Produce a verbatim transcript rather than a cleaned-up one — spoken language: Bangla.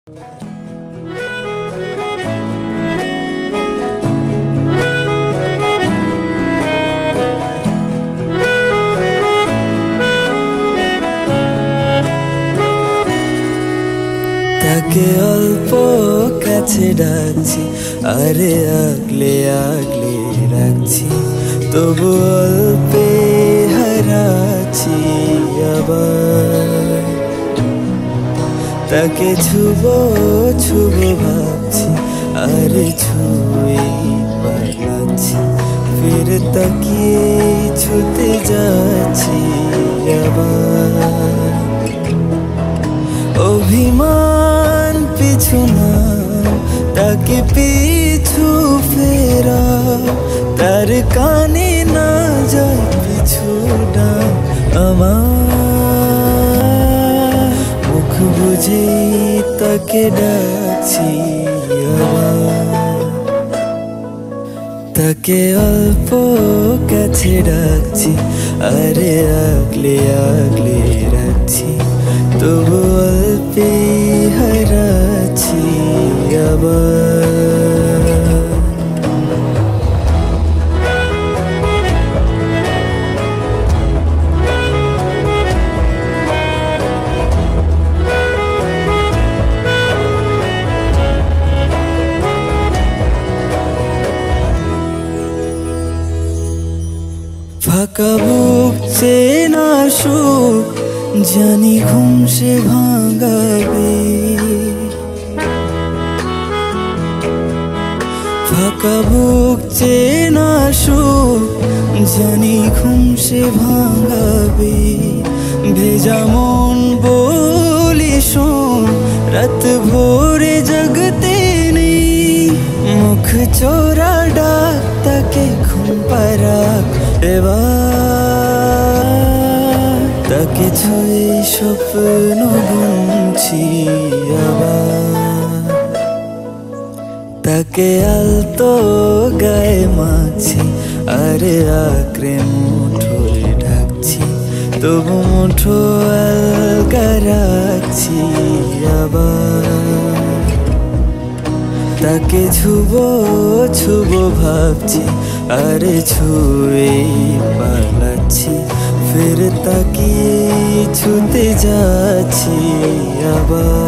তাকে অল্প কাছে ডাকছি, আরে আগলে আগলে রাখছি, তবু অল্পে হারাচ্ছি আবার। তাকে ছুব ছুব ভাবছি, আরে ছুঁয়ে পালাচ্ছি, ফির তাকিয়ে ছুতে যাচ্ছি আবার। অভিমান পিছু না, তাকে পিছু ফেরা, তার কানে না যায় পিছু ডাক আমার। মুখ বুঝে তাকে ডাকছি আবার। তাকে অল্প কাছে ডাকছি, আরে আগলে আগলে রাখছি, তবু অল্পে হারাচ্ছি আবার। ফাঁকা বুক চেনা সুখ জানি ঘুম সে ভাঙাবে, ফাঁকা বুক চেনা সুখ জানি ঘুম সে ভাঙাবে। ভেজা মন বলি শোন, রাত ভোরে জাগতে নেই, মুখ চোরা ডাক তাকে ঘুম পাড়াক এবার। তাকে ছুঁয়ে স্বপ্ন বুনছি আবার। তাকে আলতো গায়ে মাছি, আরে আঁকড়ে মুঠোয় ঢাকছি, তবু মুঠো আলগা রাখছি আবার। তাকে ছুব ছুব ভাবছি, আরে ছুঁয়ে পালাচ্ছি, ফির তাকিয়ে ছুতে যাচ্ছি আবার।